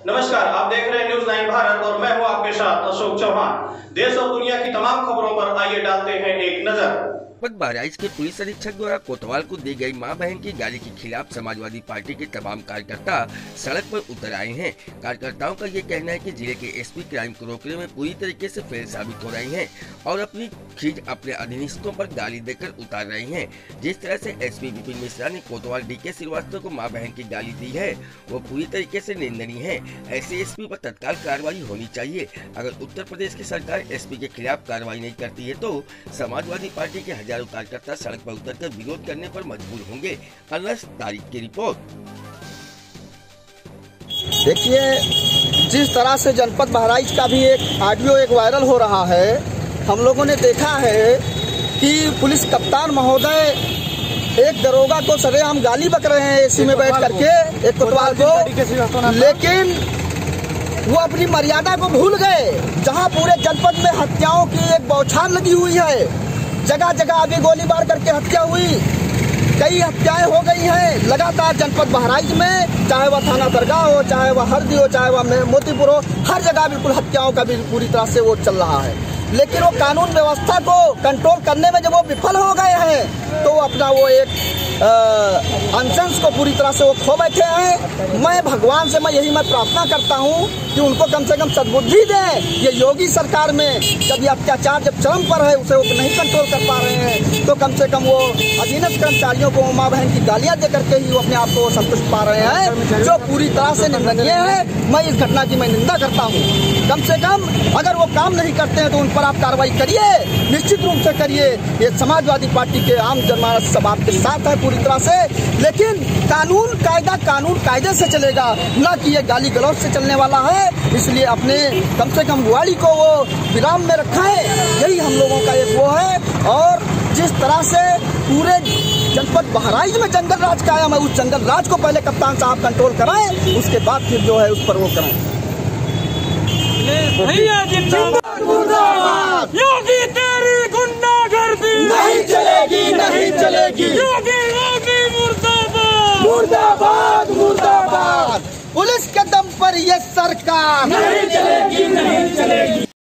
नमस्कार, आप देख रहे हैं न्यूज़ 9 भारत और मैं हूं आपके साथ अशोक चौहान। देश और दुनिया की तमाम खबरों पर आइए डालते हैं एक नजर। बहराइच के पुलिस अधीक्षक द्वारा कोतवाल को दी गई मां बहन की गाली के खिलाफ समाजवादी पार्टी के तमाम कार्यकर्ता सड़क पर उतर आए हैं। कार्यकर्ताओं का ये कहना है कि जिले के एसपी क्राइम को रोकने में पूरी तरीके से फेल साबित हो रही हैं और अपनी खींच अपने अधीनस्थों पर गाली देकर उतार रही हैं। जिस तरह से एसपी विपिन मिश्रा ने कोतवाल डीके श्रीवास्तव को मां बहन की गाली दी है वो पूरी तरीके से निंदनीय है। ऐसे एसपी पर तत्काल कार्रवाई होनी चाहिए। अगर उत्तर प्रदेश की सरकार एसपी के खिलाफ कार्रवाई नहीं करती है तो समाजवादी पार्टी के हजारों कार्यकर्ता सड़क पर उतरकर विरोध करने पर मजबूर होंगे। अनस तारिक की रिपोर्ट। देखिए, जिस तरह से जनपद बहराइच का भी एक ऑडियो वायरल हो रहा है, हम लोगों ने देखा है कि पुलिस कप्तान महोदय एक दरोगा को सरेआम गाली बक रहे हैं एसी में बैठ करके, एक कोतवाल को, लेकिन वो अपनी मर्यादा को भूल गए। जहां पूरे जनपद में हत्याओं की एक बौछार लगी हुई है, जगह जगह अभी गोलीबार करके हत्या हुई, कई हत्याएं हो गई हैं लगातार जनपद बहराइच में, चाहे वह थाना दरगाह हो, चाहे वह हरदी हो, चाहे वह मोतीपुर हो, हर जगह बिल्कुल हत्याओं का भी पूरी तरह से वो चल रहा है। लेकिन वो कानून व्यवस्था को कंट्रोल करने में जब वो विफल हो गए हैं तो अपना वो एक अनशंस को पूरी तरह से वो खो बैठे हैं। मैं भगवान से यही प्रार्थना करता हूँ कि उनको कम से कम सद्बुद्धि दें। ये योगी सरकार में जब ये अत्याचार जब चरम पर है, उसे वो नहीं कंट्रोल कर पा रहे हैं, तो कम से कम वो अधीनस्थ कर्मचारियों को माँ बहन की गालियाँ दे करके ही वो अपने आप को संतुष्ट पा रहे हैं, जो पूरी तरह से निंदनीय है। मैं इस घटना की मैं निंदा करता हूँ। कम से कम अगर वो काम नहीं करते हैं तो उन पर आप कार्रवाई करिए, निश्चित रूप से करिए। ये समाजवादी पार्टी के आम जनमानस सब आपके साथ है पूरी तरह से, लेकिन कानून कायदे से चलेगा, न कि ये गाली गलौज से चलने वाला है। इसलिए अपने कम से कम बुआड़ी को वो विराम में रखें, यही हम लोगों का एक वो है। और जिस तरह से पूरे जनपद बहराइच में जंगल राज कायम है, उस जंगल राज को पहले कप्तान साहब कंट्रोल कराएं, उसके बाद फिर जो है उस पर वो करें। योगी तेरी गुंडागर्दी नहीं चलेगी, नहीं चलेगी। योगी मुर्दाबाद, मुर्दाबाद, मुर्दाबाद। पुलिस के दम पर ये सरकार नहीं चलेगी, नहीं चलेगी।